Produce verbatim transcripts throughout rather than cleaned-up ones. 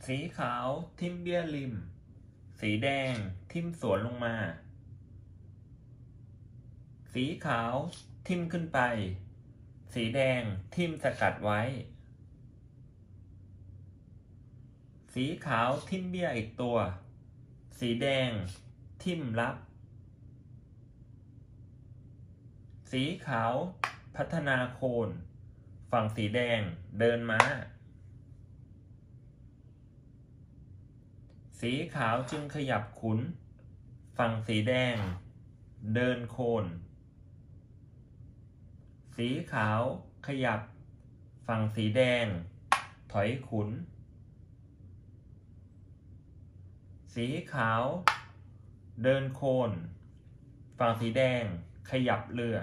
สีขาวทิ่มเบี้ยริมสีแดงทิ่มสวนลงมาสีขาวทิ่มขึ้นไปสีแดงทิ่มสกัดไว้สีขาวทิ่มเบี้ยอีกตัวสีแดงทิ่มรับสีขาวพัฒนาโคนฝั่งสีแดงเดินม้าสีขาวจึงขยับขุนฝั่งสีแดงเดินโคนสีขาวขยับฝั่งสีแดงถอยขุนสีขาวเดินโคนฝั่งสีแดงขยับเรือ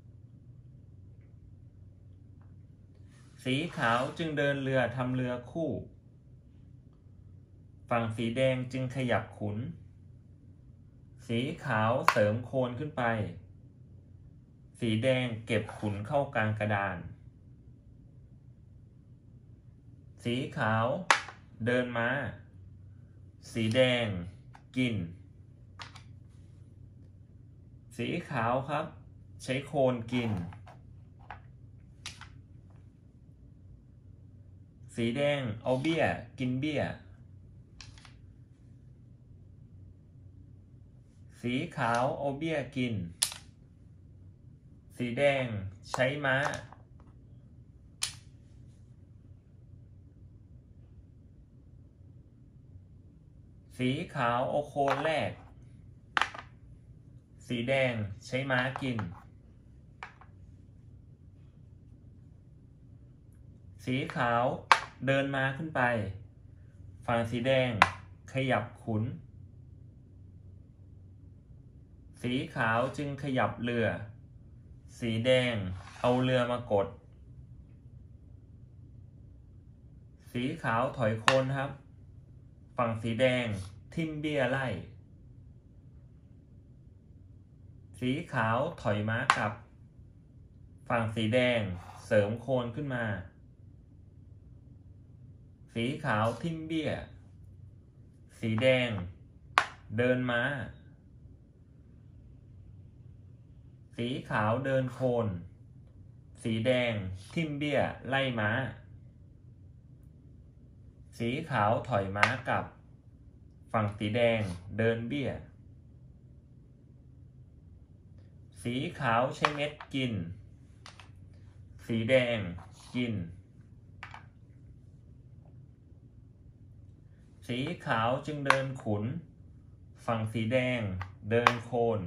สีขาวจึงเดินเรือทำเรือคู่ฝั่งสีแดงจึงขยับขุนสีขาวเสริมโคนขึ้นไปสีแดงเก็บขุนเข้ากลางกระดานสีขาวเดินม้าสีแดงกินสีขาวครับใช้โคนกินสีแดงเอาเบี้ยกินเบี้ยสีขาวเอาเบี้ยกินสีแดงใช้ม้าสีขาวเอาโคนแรกสีแดงใช้ม้ากินสีขาวเดินม้าขึ้นไปฝั่งสีแดงขยับขุนสีขาวจึงขยับเรือสีแดงเอาเรือมากดสีขาวถอยโคนครับฝั่งสีแดงทิ่มเบี้ยไล่สีขาวถอยม้ากลับฝั่งสีแดงเสริมโคนขึ้นมาสีขาวทิ่มเบี้ยสีแดงเดินม้าสีขาวเดินโคนสีแดงทิ่มเบี้ยไล่ม้าสีขาวถอยม้ากลับฝั่งสีแดงเดินเบี้ยสีขาวใช้เม็ดกินสีแดงกินสีขาวจึงเดินขุนฝั่งสีแดงเดินโคน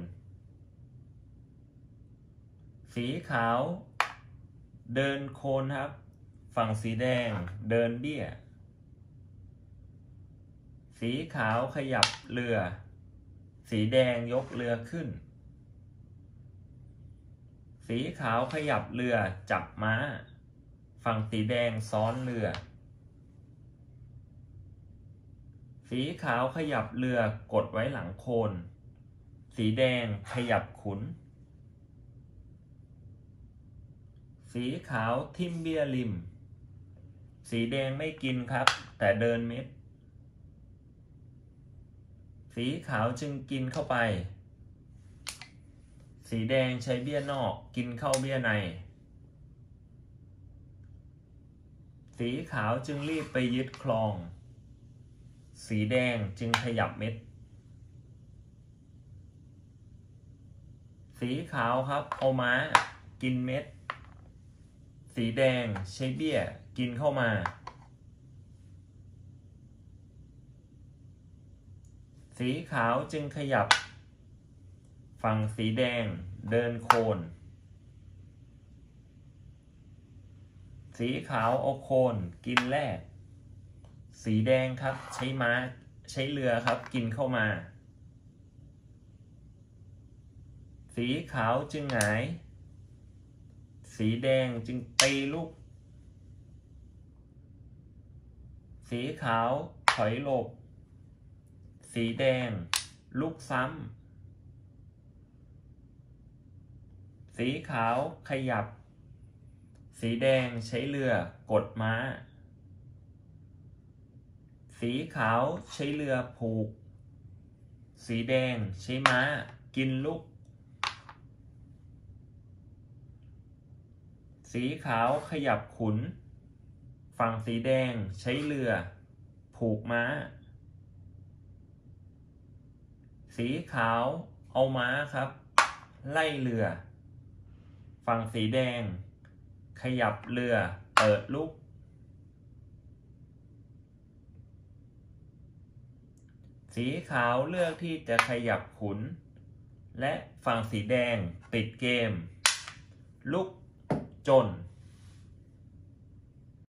สีขาวเดินโคนครับฝั่งสีแดงเดินเบี้ยสีขาวขยับเรือสีแดงยกเรือขึ้นสีขาวขยับเรือจับม้าฝั่งสีแดงซ้อนเรือสีขาวขยับเรือกดไว้หลังโคนสีแดงขยับขุนสีขาวทิ่มเบี้ยริมสีแดงไม่กินครับแต่เดินเม็ดสีขาวจึงกินเข้าไปสีแดงใช้เบี้ยนอกกินเข้าเบี้ยในสีขาวจึงรีบไปยึดคลองสีแดงจึงขยับเม็ดสีขาวครับเอาม้ากินเม็ดสีแดงใช้เบี้ยกินเข้ามาสีขาวจึงขยับฝั่งสีแดงเดินโคนสีขาวเอาโคนกินแรกสีแดงครับใช้ม้าใช้เรือครับกินเข้ามาสีขาวจึงหงายสีแดงจึงตีลูกสีขาวถอยหลบสีแดงลุกซ้ำสีขาวขยับสีแดงใช้เรือกดม้าสีขาวใช้เรือผูกสีแดงใช้ม้ากินลูกสีขาวขยับขุนฝั่งสีแดงใช้เรือผูกม้าสีขาวเอาม้าครับไล่เรือฝั่งสีแดงขยับเรือเปิดลูกสีขาวเลือกที่จะขยับขุนและฝั่งสีแดงปิดเกมลุกจน